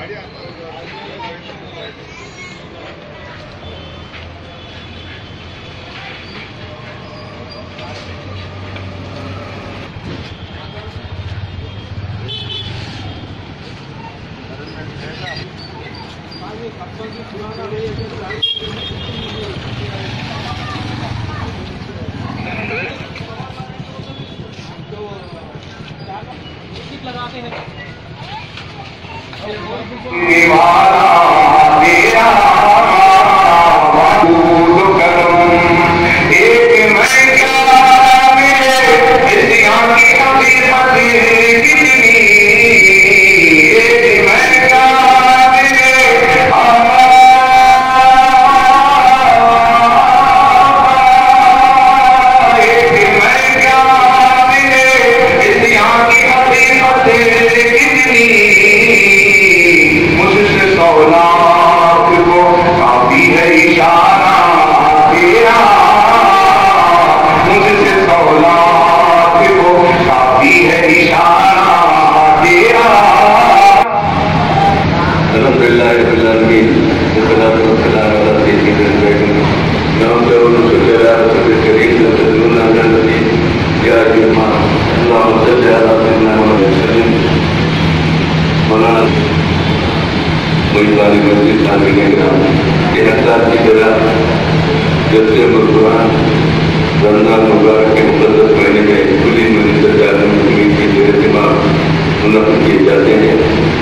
رمضان مبارک کے مقدس مہینے میں کلی منظر عالم زمین کے زیر دماغ منعقد کیے جاتے ہیں۔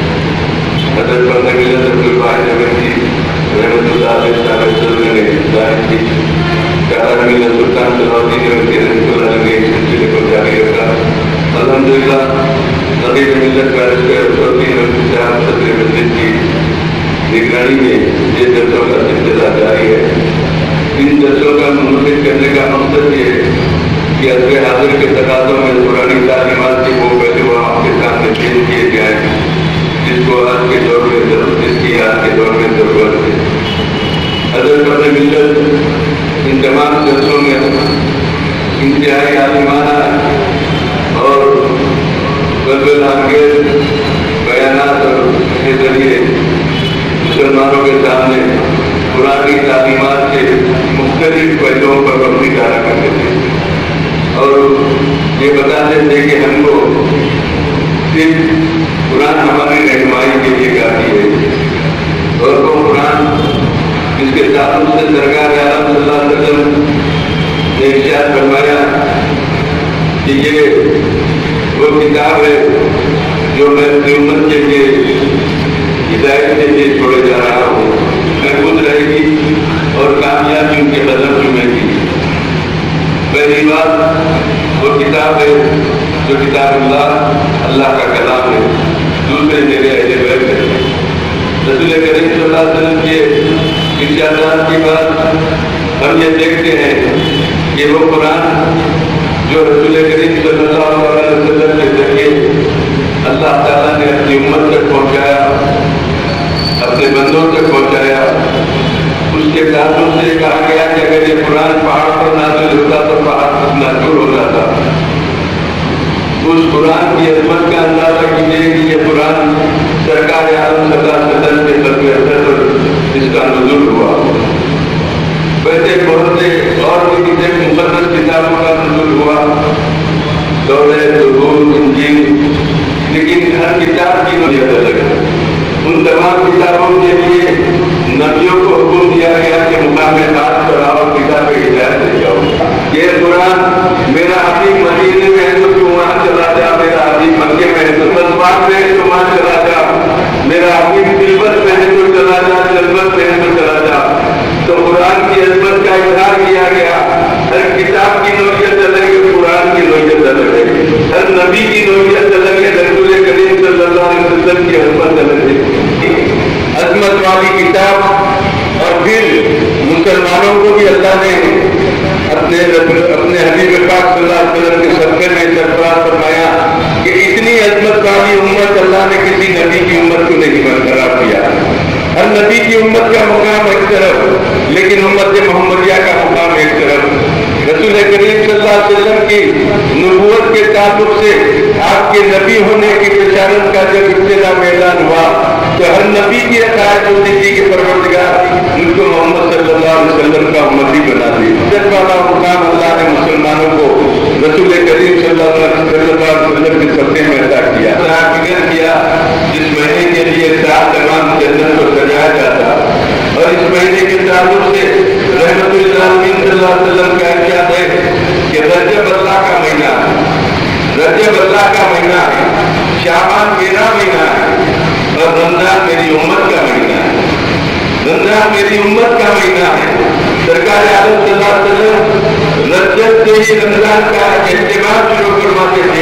حضرت بندہ ملت عبدالواحد احمدی رحمۃ اللہ علیہ صاحب نے ظاہر کی کہ ہر ملت سلطان صلاح الدین ایوبی رحمۃ اللہ علیہ نے اس سلسلے کو جاری رکھا۔ الحمدللہ صدر ملت بیرسٹر اشرفالدین ایوبی صاحب صدر مسجد کی نگرانی میں یہ جلسوں کا سلسلہ جاری ہے۔ ان جلسوں کا منعقد کرنے کا مقصد یہ ہے کہ عصر حاضر کے تقاضوں میں پرانی تعلیمات کے وہ پہلو آپ کے سامنے پیش کیے جائیں جس کو آج کے دور میں ضرورت ہے۔ حضرت اپنے ملت ان تمام جلسوں میں انتہائی عالمانہ اور بلبل انگیز بیانات کے ذریعے مسلمانوں کے سامنے پرانی تعلیمات کے مختلف پہلوؤں پر روشنی ڈالا کرتے تھے اور یہ بتاتے تھے کہ ہم کو صرف قرآن ہماری رہنمائی کے لیے کافی ہے اور وہ قرآن جس کے تعلق سے سرکار عالم صلی اللہ علیہ وسلم نے ارشاد فرمایا کہ یہ وہ کتاب ہے جو میں اپنی امت کے لیے ہدایت کے لیے چھوڑے جا رہا ہوں، محفوظ رہے گی اور کامیابی ان کے قدم چومے گی۔ پہلی بات وہ کتاب ہے جو کتاب اللہ کا کلام ہے، دوسرے میرے اہل بیت ہے۔ رسول کریم صلی اللہ علیہ وسلم کے ارشادات کی بات ہم یہ دیکھتے ہیں کہ وہ قرآن جو رسول کریم صلی اللہ علیہ وسلم کے ذریعے اللہ تعالیٰ نے اپنی امت تک پہنچایا، اپنے بندوں تک پہنچایا، اس کے تعلق سے کہا گیا کہ اگر یہ قرآن پہاڑ پر نازل ہوتا تو پہاڑ پر نازل ہو جاتا۔ اس قرآن کی عظمت کا اندازہ کیجیے کہ یہ قرآن سرکار عالم صلی اللہ علیہ وسلم کے قلب اثر پر اس کا نزول ہوا۔ ویسے بہت سے اور بھی مقدس کتابوں کا نزول ہوا، تورات، زبور، انجیل، لیکن ہر کتاب کی نوعیت الگ ہے۔ ان تمام کتابوں کے لیے نبیوں کو حکم دیا گیا کہ مقام خاص پر آؤ، کتاب ہدایت لے جاؤ۔ یہ قرآن میرا حبیب مدینے میں ہے تو تو وہاں چلا جا، میرا حبیب مکے میں ہے تو مسواک میں ہے تو وہاں چلا جا، میرا حبیب تلبت میں ہے تو چلا جا، جلبت میں ہے تو چلا جا۔ تو قرآن کی عظمت کا اظہار کیا گیا۔ ہر کتاب کی نوعیت الگ ہے، قرآن کی نوعیت الگ ہے، ہر نبی کی نوعیت الگ ہے، رسول کریم صلی اللہ علیہ وسلم کی عظمت الگ ہے۔ عظمت والی کتاب اور پھر مسلمانوں کو بھی اللہ نے اپنے حبیب پاک صلی اللہ علیہ وسلم کے صدقے میں سرفراز فرمایا کہ اتنی عظمت والی امت اللہ نے کسی نبی کی امت کو نہیں برقرار کیا۔ ہر نبی کی امت کا مقام ایک طرف، لیکن امت محمدیہ کا مقام ایک طرف۔ رسول کریم صلی اللہ علیہ وسلم کی نبوت کے تعلق سے آپ کے نبی ہونے کی بشارت کا جب ابتدا اعلان ہوا تو ہر نبی کی عقائد ہوتی تھی کہ پروردگار مجھ کو محمد صلی اللہ علیہ وسلم کا امتی بنا دی. عزت والا مقام اللہ نے مسلمانوں کو رسول کریم صلی اللہ علیہ وسلم کے صدقے میں عطا کیا. فکر کیا جس مہینے کے لیے 7 تمام جنت کو سجایا جاتا اور اس مہینے کے تعلق سے رحمت للعالمین صلی اللہ علیہ وسلم کا ارشاد ہے کہ رجب اللہ کا مہینہ رجب اللہ کا مہینہ ہے, شعبان میرا مہینہ ہے اور رمضان میری امت کا مہینہ ہے. رمضان میری امت کا مہینہ ہے. سرکار عالم صلی اللہ علیہ وسلم رجب سے ہی رمضان کا اہتمام شروع فرماتے تھے.